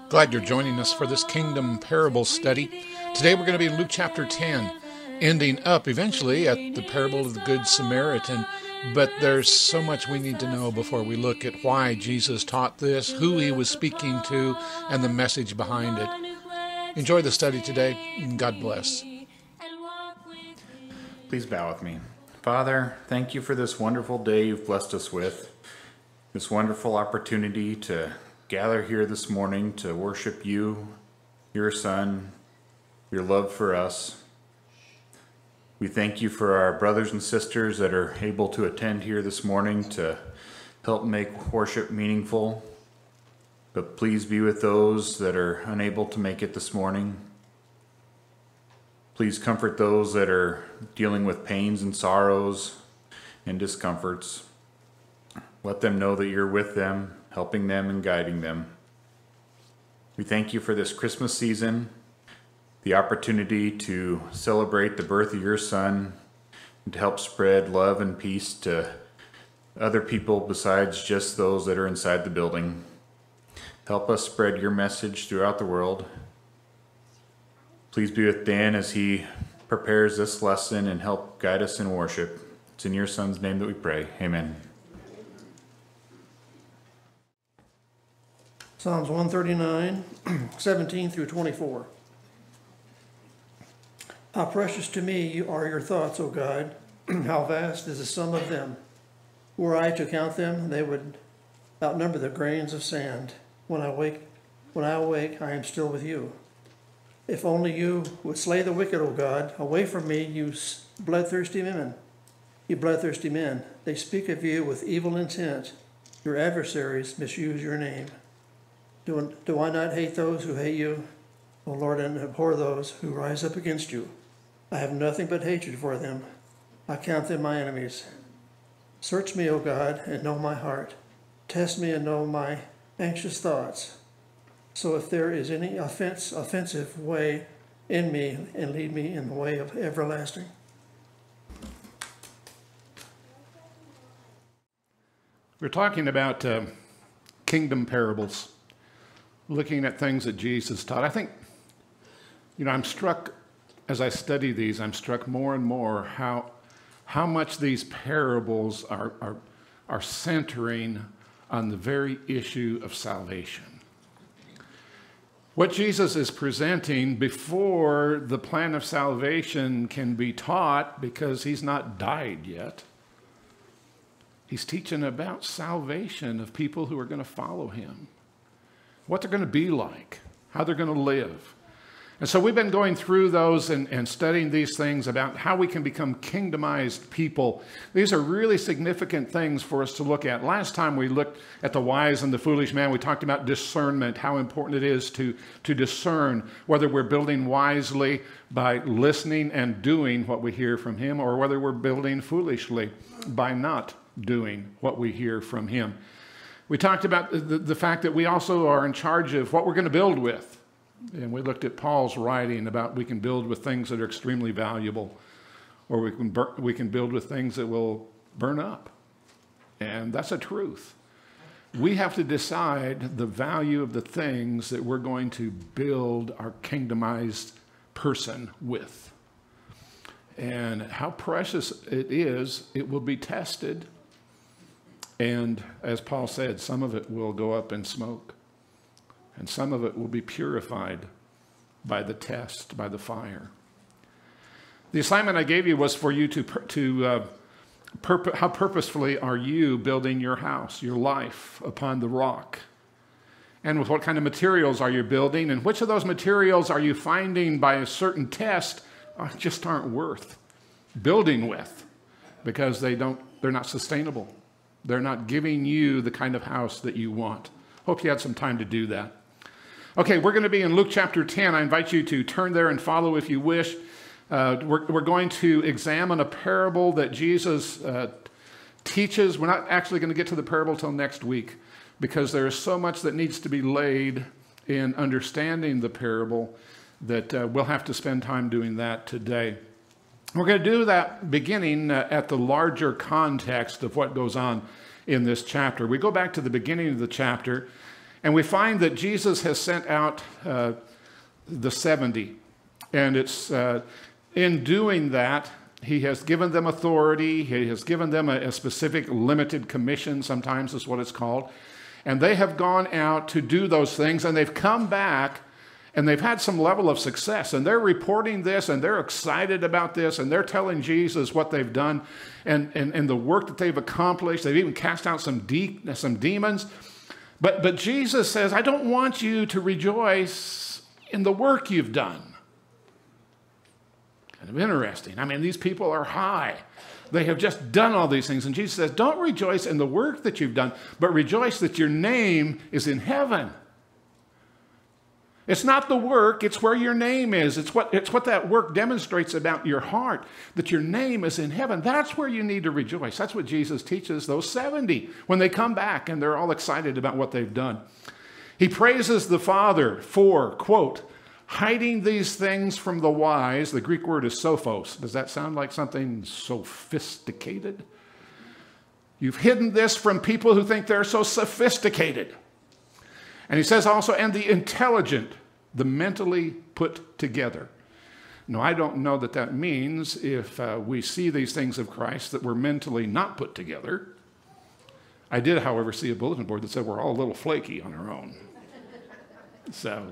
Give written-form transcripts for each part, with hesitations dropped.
Glad you're joining us for this Kingdom Parable study. Today we're going to be in Luke chapter 10, ending up eventually at the parable of the Good Samaritan. But there's so much we need to know before we look at why Jesus taught this, who he was speaking to, and the message behind it. Enjoy the study today, and God bless. Please bow with me. Father, thank you for this wonderful day you've blessed us with, this wonderful opportunity to gather here this morning to worship you, your Son, your love for us. We thank you for our brothers and sisters that are able to attend here this morning to help make worship meaningful. But please be with those that are unable to make it this morning. Please comfort those that are dealing with pains and sorrows and discomforts. Let them know that you're with them, helping them and guiding them. We thank you for this Christmas season, the opportunity to celebrate the birth of your Son and to help spread love and peace to other people besides just those that are inside the building. Help us spread your message throughout the world. Please be with Dan as he prepares this lesson and help guide us in worship. It's in your Son's name that we pray. Amen. Psalms 139, 17 through 24. How precious to me are your thoughts, O God. How vast is the sum of them. Were I to count them, they would outnumber the grains of sand. When I awake, I am still with you. If only you would slay the wicked, O God. Away from me, you bloodthirsty men. You bloodthirsty men, they speak of you with evil intent. Your adversaries misuse your name. Do I not hate those who hate you, O Lord, and abhor those who rise up against you? I have nothing but hatred for them. I count them my enemies. Search me, O God, and know my heart. Test me and know my anxious thoughts. So if there is any offensive way in me, and lead me in the way of everlasting. We're talking about kingdom parables, looking at things that Jesus taught. I think, I'm struck, as I study these, I'm struck more and more how much these parables are centering on the very issue of salvation. What Jesus is presenting before the plan of salvation can be taught, because he's not died yet, he's teaching about salvation of people who are going to follow him, what they're going to be like, how they're going to live. And so we've been going through those and studying these things about how we can become kingdomized people. These are really significant things for us to look at. Last time we looked at the wise and the foolish man. We talked about discernment, how important it is to discern whether we're building wisely by listening and doing what we hear from him, or whether we're building foolishly by not doing what we hear from him. We talked about the fact that we also are in charge of what we're going to build with. And we looked at Paul's writing about we can build with things that are extremely valuable, or we can build with things that will burn up. And that's a truth. We have to decide the value of the things that we're going to build our kingdomized person with. And how precious it is, it will be tested. And as Paul said, some of it will go up in smoke. And some of it will be purified by the test, by the fire. The assignment I gave you was for you how purposefully are you building your house, your life upon the rock? And with what kind of materials are you building? And which of those materials are you finding by a certain test just aren't worth building with, because they're not sustainable. They're not giving you the kind of house that you want. Hope you had some time to do that. Okay, we're going to be in Luke chapter 10. I invite you to turn there and follow if you wish. We're going to examine a parable that Jesus teaches. We're not actually going to get to the parable till next week, because there is so much that needs to be laid in understanding the parable that we'll have to spend time doing that today. We're going to do that beginning at the larger context of what goes on in this chapter. We go back to the beginning of the chapter, And we find that Jesus has sent out the 70. And it's in doing that, he has given them authority. He has given them a specific limited commission, sometimes is what it's called. And they have gone out to do those things, and they've come back, and they've had some level of success. And they're reporting this, and they're excited about this, and they're telling Jesus what they've done and the work that they've accomplished. They've even cast out some demons. But Jesus says, I don't want you to rejoice in the work you've done. Kind of interesting. I mean, these people are high. They have just done all these things. And Jesus says, don't rejoice in the work that you've done, but rejoice that your name is in heaven. It's not the work, it's where your name is. It's what that work demonstrates about your heart, that your name is in heaven. That's where you need to rejoice. That's what Jesus teaches those 70 when they come back and they're all excited about what they've done. He praises the Father for, quote, hiding these things from the wise. The Greek word is sophos. Does that sound like something sophisticated? You've hidden this from people who think they're so sophisticated. And he says also, and the intelligent, the mentally put together. Now, I don't know that that means if we see these things of Christ that we're mentally not put together. I did, however, see a bulletin board that said we're all a little flaky on our own. So,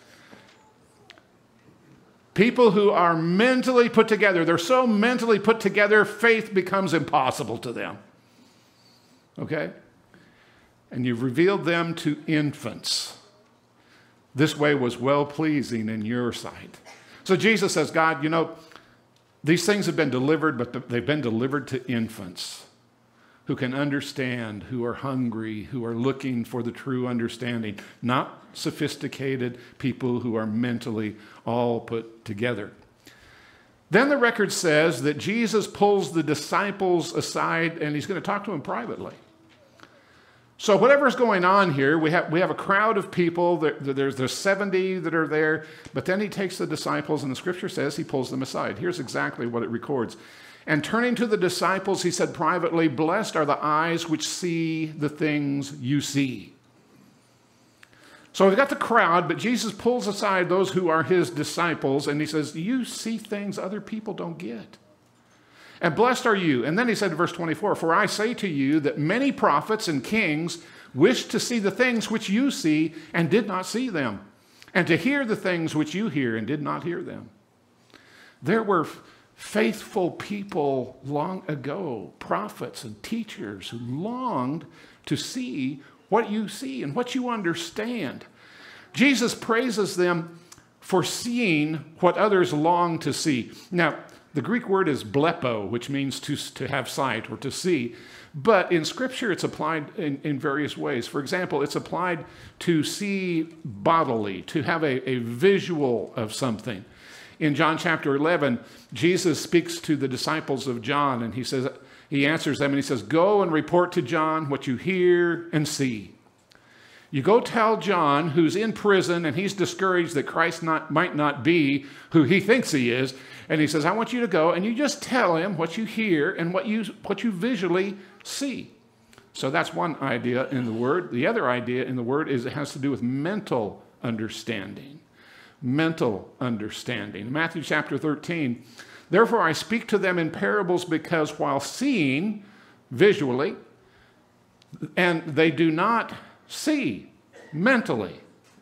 people who are mentally put together, they're so mentally put together, faith becomes impossible to them. Okay? And you've revealed them to infants. This way was well-pleasing in your sight. So Jesus says, God, you know, these things have been delivered, but they've been delivered to infants who can understand, who are hungry, who are looking for the true understanding, not sophisticated people who are mentally all put together. Then the record says that Jesus pulls the disciples aside and he's going to talk to them privately. So whatever's going on here, we have a crowd of people. There's 70 that are there, but then he takes the disciples, and the scripture says he pulls them aside. Here's exactly what it records. And turning to the disciples, he said privately, blessed are the eyes which see the things you see. So we've got the crowd, but Jesus pulls aside those who are his disciples, and he says, you see things other people don't get. And blessed are you. And then he said in verse 24, for I say to you that many prophets and kings wished to see the things which you see and did not see them, and to hear the things which you hear and did not hear them. There were faithful people long ago, prophets and teachers who longed to see what you see and what you understand. Jesus praises them for seeing what others long to see. Now, the Greek word is blepo, which means to have sight or to see. But in Scripture, it's applied in various ways. For example, it's applied to see bodily, to have a visual of something. In John chapter 11, Jesus speaks to the disciples of John, and he answers them, and he says, go and report to John what you hear and see. You go tell John, who's in prison, and he's discouraged that Christ might not be who he thinks he is. And he says, I want you to go, and you just tell him what you hear and what you visually see. So that's one idea in the word. The other idea in the word is it has to do with mental understanding. Mental understanding. Matthew chapter 13, therefore I speak to them in parables because while seeing visually, and they do not see mentally.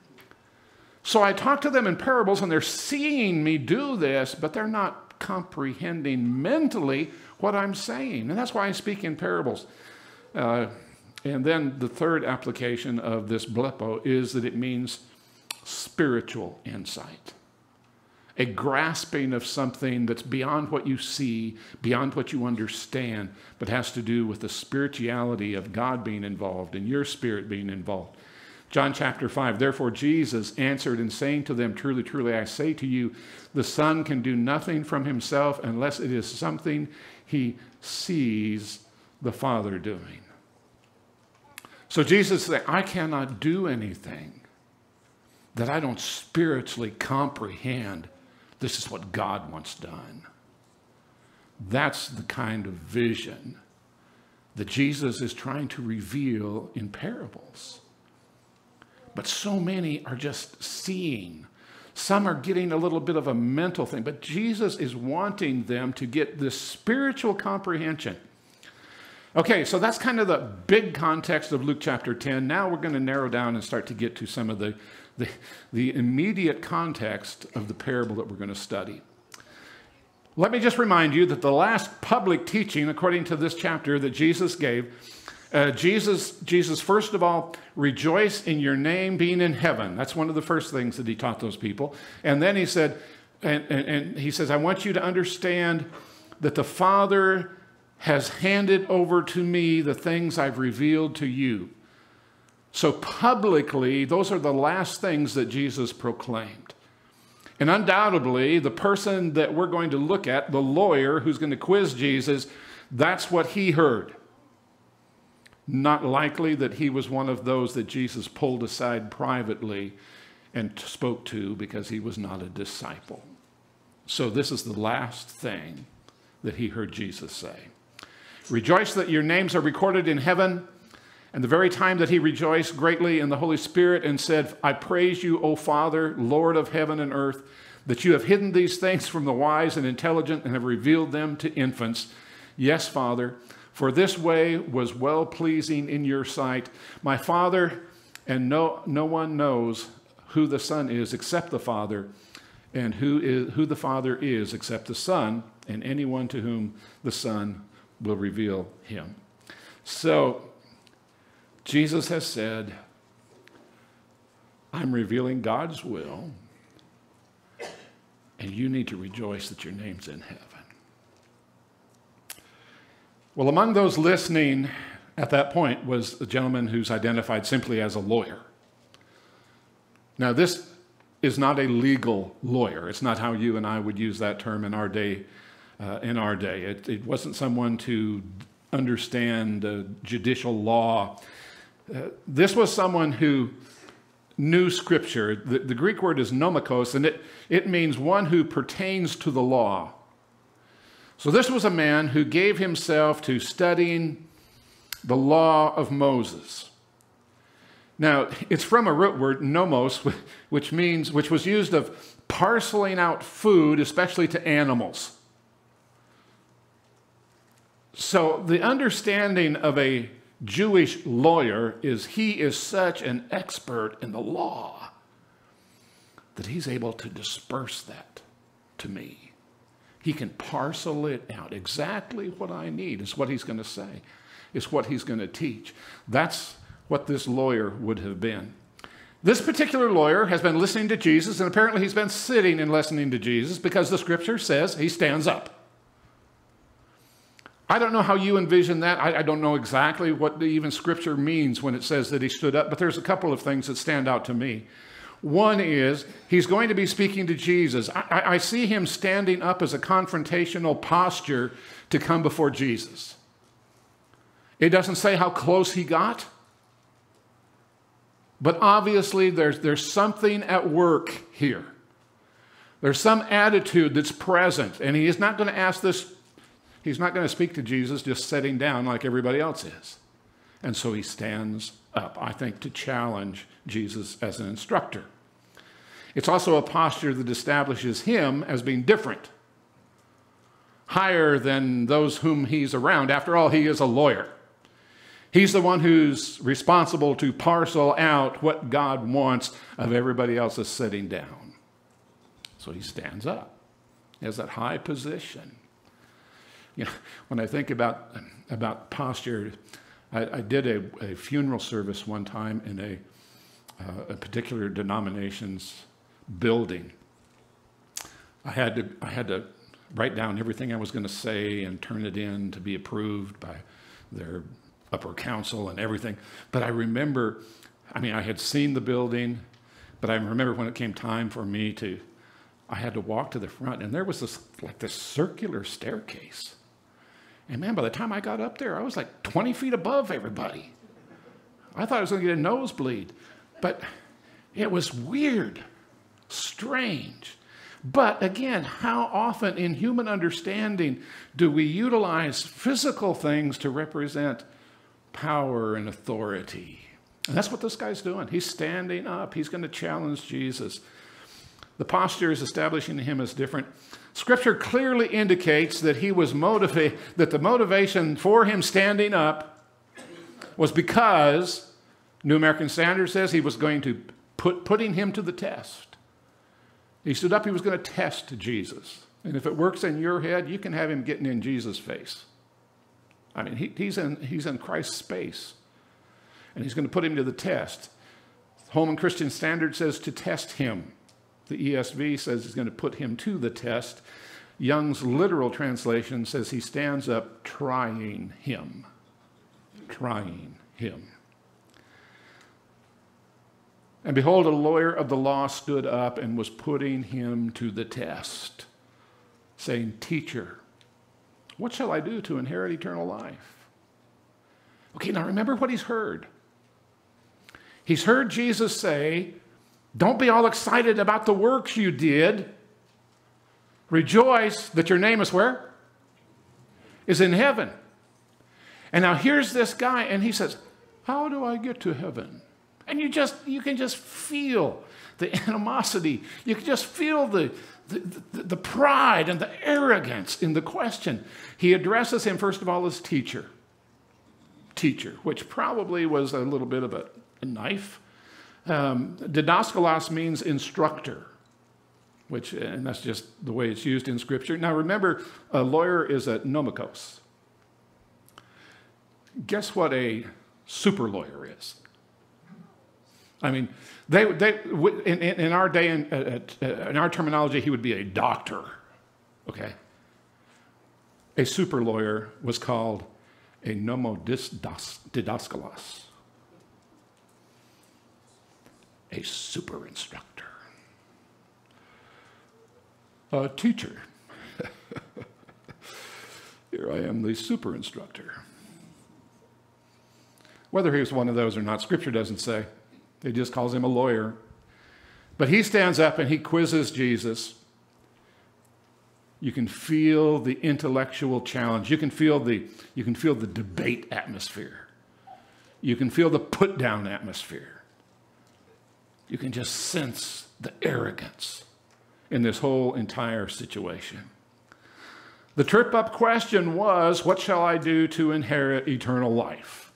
So I talk to them in parables and they're seeing me do this, but they're not comprehending mentally what I'm saying. And that's why I speak in parables. And then the third application of this blepo is that it means spiritual insight. A grasping of something that's beyond what you see, beyond what you understand, but has to do with the spirituality of God being involved and your spirit being involved. John chapter 5, therefore Jesus answered and saying to them, truly, truly, I say to you, the Son can do nothing from himself unless it is something he sees the Father doing. So Jesus said, I cannot do anything that I don't spiritually comprehend. This is what God wants done. That's the kind of vision that Jesus is trying to reveal in parables. But so many are just seeing. Some are getting a little bit of a mental thing, but Jesus is wanting them to get this spiritual comprehension. Okay, so that's kind of the big context of Luke chapter 10. Now we're going to narrow down and start to get to some of the immediate context of the parable that we're going to study. Let me just remind you that the last public teaching, according to this chapter, that Jesus gave, Jesus first of all, rejoice in your name being in heaven. That's one of the first things that he taught those people. And then he said, and he says, I want you to understand that the Father has handed over to me the things I've revealed to you. So publicly, those are the last things that Jesus proclaimed. And undoubtedly, the person that we're going to look at, the lawyer who's going to quiz Jesus, that's what he heard. Not likely that he was one of those that Jesus pulled aside privately and spoke to because he was not a disciple. So this is the last thing that he heard Jesus say. Rejoice that your names are recorded in heaven. And the very time that he rejoiced greatly in the Holy Spirit and said, I praise you, O Father, Lord of heaven and earth, that you have hidden these things from the wise and intelligent and have revealed them to infants. Yes, Father, for this way was well-pleasing in your sight. My Father, and no one knows who the Son is except the Father, and who the Father is except the Son, and anyone to whom the Son will reveal him. So, Jesus has said, I'm revealing God's will, and you need to rejoice that your name's in heaven. Well, among those listening at that point was a gentleman who's identified simply as a lawyer. Now, this is not a legal lawyer. It's not how you and I would use that term in our day. It wasn't someone to understand judicial law. This was someone who knew Scripture. The Greek word is nomikos, and it means one who pertains to the law. So this was a man who gave himself to studying the law of Moses. Now, it's from a root word, nomos, which was used of parceling out food, especially to animals. So the understanding of a Jewish lawyer is he is such an expert in the law that he's able to disperse that to me. He can parcel it out. Exactly what I need is what he's going to say, is what he's going to teach. That's what this lawyer would have been. This particular lawyer has been listening to Jesus, and apparently he's been sitting and listening to Jesus because the Scripture says he stands up. I don't know how you envision that. I don't know exactly what even Scripture means when it says that he stood up, but there's a couple of things that stand out to me. One is he's going to be speaking to Jesus. I see him standing up as a confrontational posture to come before Jesus. It doesn't say how close he got, but obviously there's something at work here. There's some attitude that's present, and he is not going to ask this. He's not going to speak to Jesus just sitting down like everybody else is. And so he stands up, I think, to challenge Jesus as an instructor. It's also a posture that establishes him as being different, higher than those whom he's around. After all, he is a lawyer. He's the one who's responsible to parcel out what God wants of everybody else that's sitting down. So he stands up. He has that high position. You know, when I think about posture, I did a funeral service one time in a particular denomination's building. I had to write down everything I was going to say and turn it in to be approved by their upper council and everything. But I remember, I had seen the building, but I remember when it came time for me I had to walk to the front, and there was this circular staircase. And man, by the time I got up there, I was like 20 feet above everybody. I thought I was going to get a nosebleed, but it was weird, strange. But again, how often in human understanding do we utilize physical things to represent power and authority? And that's what this guy's doing. He's standing up. He's going to challenge Jesus. The posture is establishing him as different. Scripture clearly indicates that he was motivated, that the motivation for him standing up was because New American Standard says he was going to putting him to the test. He stood up, he was going to test Jesus. And if it works in your head, you can have him getting in Jesus' face. I mean, he's in Christ's space. And he's going to put him to the test. Holman Christian Standard says to test him. The ESV says he's going to put him to the test. Young's literal translation says he stands up trying him. Trying him. And behold, a lawyer of the law stood up and was putting him to the test, saying, Teacher, what shall I do to inherit eternal life? Okay, now remember what he's heard. He's heard Jesus say, don't be all excited about the works you did. Rejoice that your name is where? Is in heaven. And now here's this guy, and he says, how do I get to heaven? And you can just feel the animosity. You can just feel the pride and the arrogance in the question. He addresses him, first of all, as teacher. Teacher, which probably was a little bit of a knife. Didaskalos means instructor, and that's just the way it's used in Scripture. Now remember, a lawyer is a nomikos. Guess what a super lawyer is? I mean, in our day, in our terminology, he would be a doctor, okay? A super lawyer was called a nomodidaskalos, a super instructor, a teacher. Here I am, the super instructor. Whether he was one of those or not, Scripture doesn't say. It just calls him a lawyer. But he stands up and he quizzes Jesus. You can feel the intellectual challenge. You can feel the debate atmosphere. You can feel the put-down atmosphere. You can just sense the arrogance in this whole entire situation. The trip-up question was, what shall I do to inherit eternal life?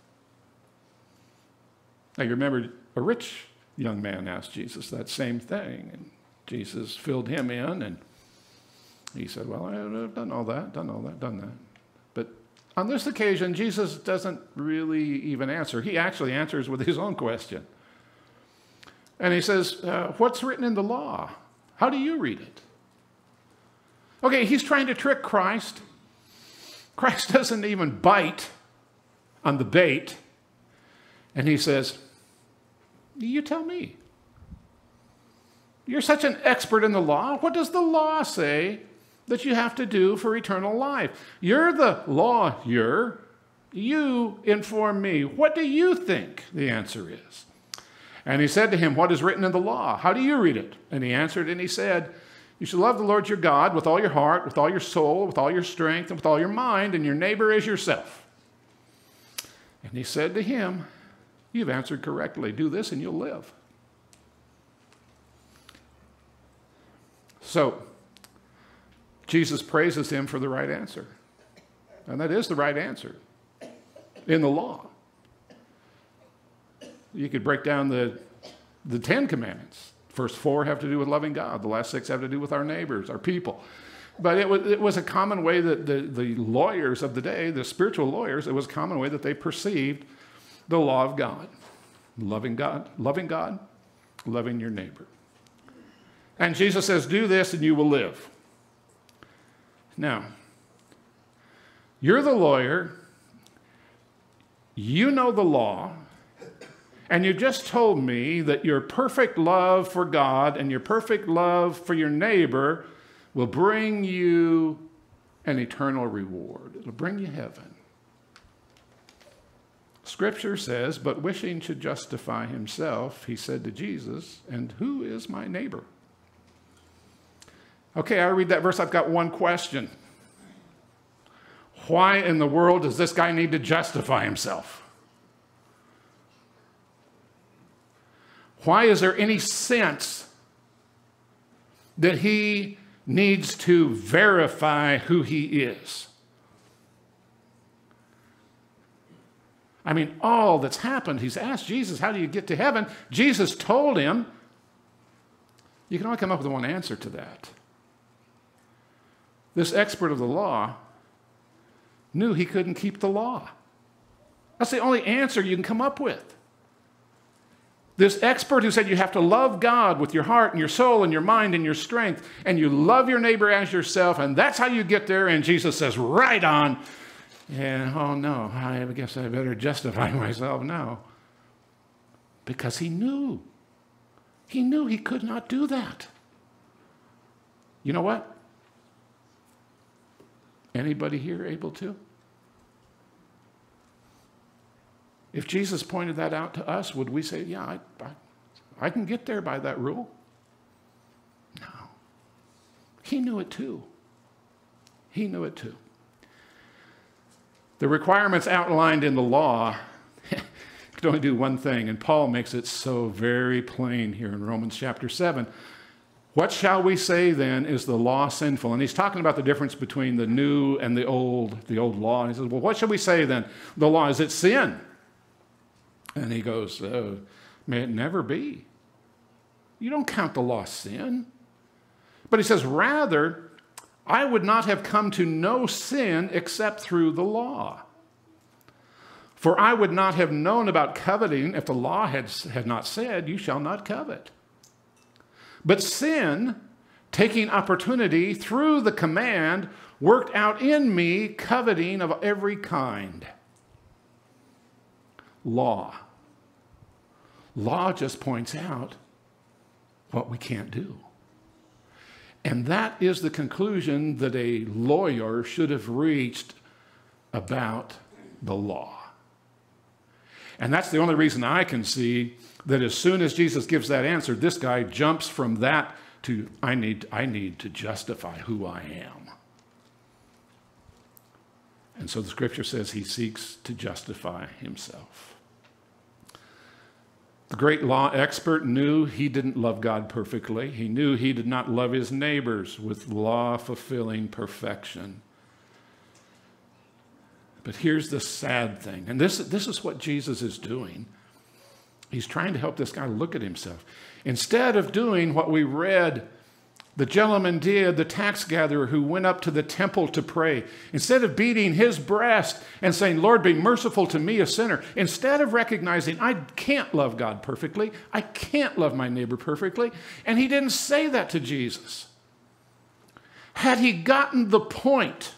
Now you remember, a rich young man asked Jesus that same thing, and Jesus filled him in, and he said, well, I've done all that, done that. But on this occasion, Jesus doesn't really even answer. He actually answers with his own question. And he says, what's written in the law? How do you read it? Okay, he's trying to trick Christ. Christ doesn't even bite on the bait. And he says, you tell me. You're such an expert in the law. What does the law say that you have to do for eternal life? You're the lawyer. You inform me. What do you think the answer is? And he said to him, what is written in the law? How do you read it? And he answered and he said, you shall love the Lord your God with all your heart, with all your soul, with all your strength, and with all your mind, and your neighbor as yourself. And he said to him, you've answered correctly. Do this and you'll live. So, Jesus praises him for the right answer. And that is the right answer in the law. You could break down the 10 commandments. First 4 have to do with loving God. The last 6 have to do with our neighbors, our people. But it was a common way that the lawyers of the day, the spiritual lawyers, it was a common way that they perceived the law of God. Loving God, loving your neighbor. And Jesus says, do this and you will live. Now, you're the lawyer, you know the law, and you just told me that your perfect love for God and your perfect love for your neighbor will bring you an eternal reward. It'll bring you heaven. Scripture says, but wishing to justify himself, he said to Jesus, and who is my neighbor? Okay, I read that verse, I've got one question. Why in the world does this guy need to justify himself? Why is there any sense that he needs to verify who he is? I mean, all that's happened, he's asked Jesus, how do you get to heaven? Jesus told him. You can only come up with one answer to that. This expert of the law knew he couldn't keep the law. That's the only answer you can come up with. This expert who said you have to love God with your heart and your soul and your mind and your strength, and you love your neighbor as yourself, and that's how you get there. And Jesus says, right on. And oh no, I guess I better justify myself now. Because he knew. He knew he could not do that. You know what? Anybody here able to? If Jesus pointed that out to us, would we say, yeah, I can get there by that rule? No. He knew it too. He knew it too. The requirements outlined in the law could only do one thing, and Paul makes it so very plain here in Romans chapter 7. What shall we say then? Is the law sinful? And he's talking about the difference between the new and the old law. And he says, well, what shall we say then? The law, is it sin? And he goes, may it never be. You don't count the law sin. But he says, rather, I would not have come to know sin except through the law. For I would not have known about coveting if the law had not said, you shall not covet. But sin, taking opportunity through the command, worked out in me coveting of every kind. Law. Law just points out what we can't do. And that is the conclusion that a lawyer should have reached about the law. And that's the only reason I can see that as soon as Jesus gives that answer, this guy jumps from that to, I need to justify who I am. And so the scripture says he seeks to justify himself. The great law expert knew he didn't love God perfectly. He knew he did not love his neighbors with law-fulfilling perfection. But here's the sad thing, and this is what Jesus is doing. He's trying to help this guy look at himself. Instead of doing what we read the gentleman did, the tax gatherer who went up to the temple to pray, instead of beating his breast and saying, Lord, be merciful to me, a sinner, instead of recognizing I can't love God perfectly, I can't love my neighbor perfectly, and he didn't say that to Jesus. Had he gotten the point,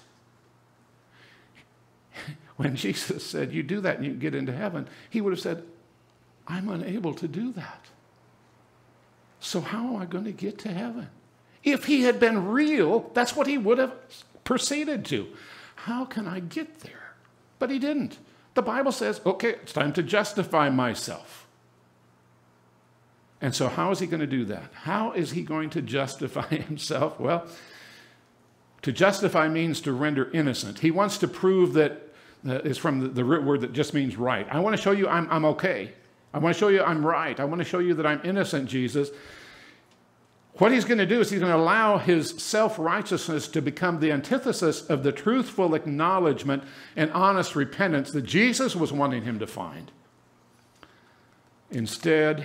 when Jesus said, you do that and you get into heaven, he would have said, I'm unable to do that. So how am I going to get to heaven? If he had been real, that's what he would have proceeded to. How can I get there? But he didn't. The Bible says, okay, it's time to justify myself. And so how is he going to do that? How is he going to justify himself? Well, to justify means to render innocent. He wants to prove that is from the root word that just means right. I want to show you I'm okay. I want to show you I'm right. I want to show you that I'm innocent, Jesus. What he's going to do is he's going to allow his self-righteousness to become the antithesis of the truthful acknowledgement and honest repentance that Jesus was wanting him to find. Instead,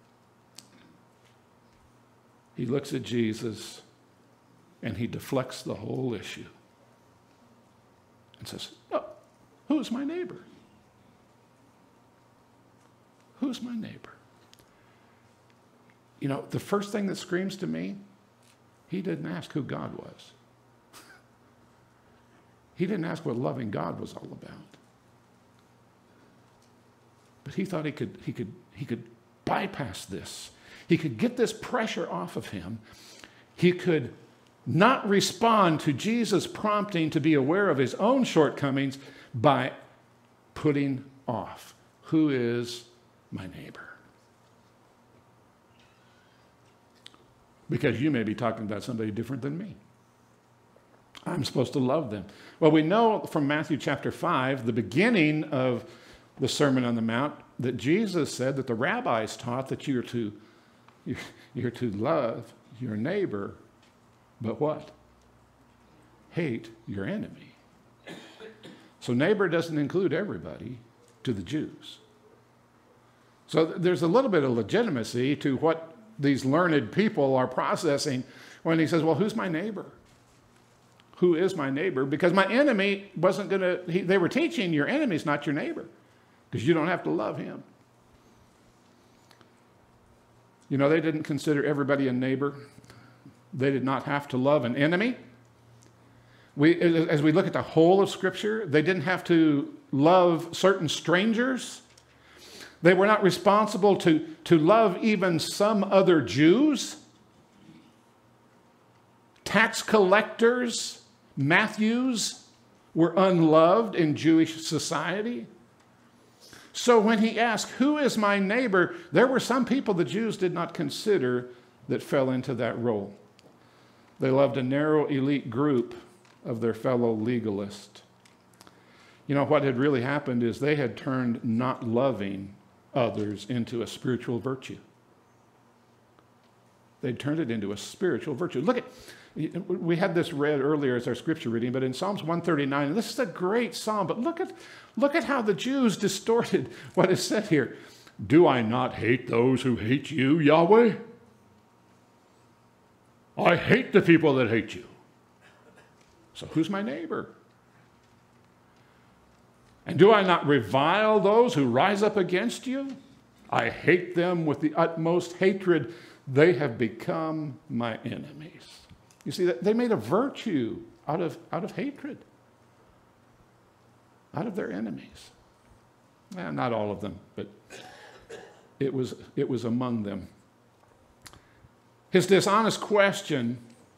he looks at Jesus and he deflects the whole issue and says, oh, who's my neighbor? Who's my neighbor? You know, the first thing that screams to me, he didn't ask who God was. He didn't ask what loving God was all about. But he thought he could bypass this. He could get this pressure off of him. He could not respond to Jesus' prompting to be aware of his own shortcomings by putting off, who is my neighbor? Because you may be talking about somebody different than me. I'm supposed to love them. Well, we know from Matthew chapter 5, the beginning of the Sermon on the Mount, that Jesus said, that the rabbis taught, that you're to love your neighbor, but what? Hate your enemy. So neighbor doesn't include everybody to the Jews. So there's a little bit of legitimacy to what these learned people are processing when he says, well, who's my neighbor? Who is my neighbor? Because my enemy wasn't going to, they were teaching your enemy's not your neighbor, because you don't have to love him. You know, they didn't consider everybody a neighbor. They did not have to love an enemy. As we look at the whole of Scripture, they didn't have to love certain strangers. They were not responsible to love even some other Jews. Tax collectors, Matthews, were unloved in Jewish society. So when he asked, who is my neighbor? There were some people the Jews did not consider that fell into that role. They loved a narrow elite group of their fellow legalists. You know, what had really happened is they had turned not loving others into a spiritual virtue. They'd turned it into a spiritual virtue. Look at, we had this read earlier as our scripture reading, but in Psalms 139, and this is a great psalm, but look at how the Jews distorted what is said here. Do I not hate those who hate you, Yahweh? I hate the people that hate you. So who's my neighbor? And do I not revile those who rise up against you? I hate them with the utmost hatred. They have become my enemies. You see, they made a virtue out of hatred, out of their enemies. Not all of them, but it was among them. His dishonest question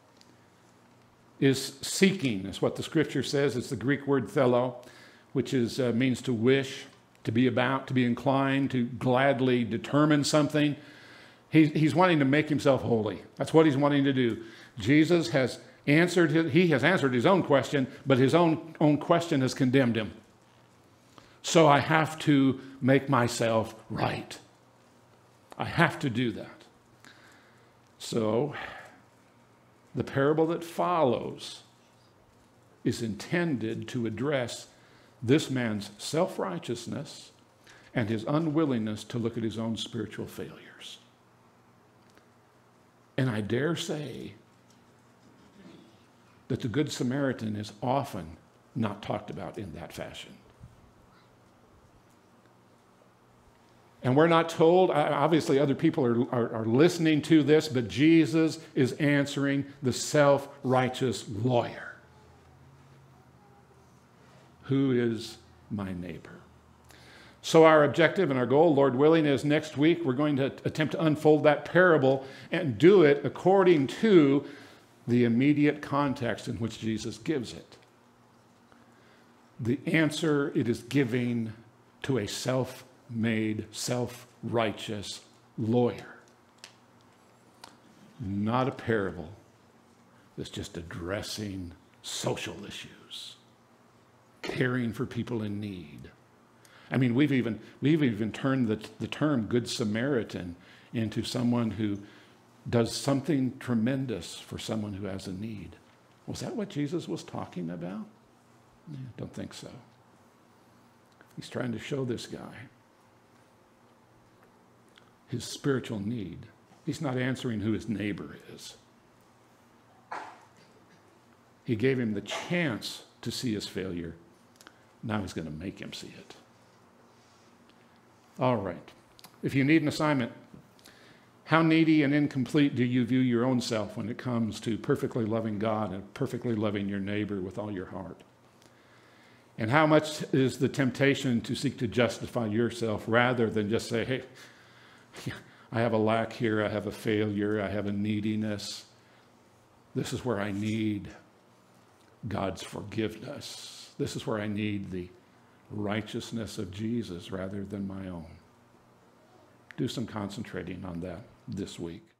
is seeking, is what the scripture says. It's the Greek word thelo, which means to wish, to be about, to be inclined, to gladly determine something. He's wanting to make himself holy. That's what he's wanting to do. Jesus has answered his own question, but his own question has condemned him. So I have to make myself right. I have to do that. So the parable that follows is intended to address this man's self-righteousness and his unwillingness to look at his own spiritual failures. And I dare say that the Good Samaritan is often not talked about in that fashion. And we're not told, obviously other people are listening to this, but Jesus is answering the self-righteous lawyer. Who is my neighbor? So our objective and our goal, Lord willing, is next week we're going to attempt to unfold that parable and do it according to the immediate context in which Jesus gives it. The answer it is giving to a self-made, self-righteous lawyer. Not a parable that's just addressing social issues, caring for people in need. I mean, we've even turned the term Good Samaritan into someone who does something tremendous for someone who has a need. Was that what Jesus was talking about? I don't think so. He's trying to show this guy his spiritual need. He's not answering who his neighbor is. He gave him the chance to see his failure. Now he's going to make him see it. All right. If you need an assignment, how needy and incomplete do you view your own self when it comes to perfectly loving God and perfectly loving your neighbor with all your heart? And how much is the temptation to seek to justify yourself rather than just say, hey, I have a lack here, I have a failure, I have a neediness. This is where I need God's forgiveness. This is where I need the righteousness of Jesus rather than my own. Do some concentrating on that this week.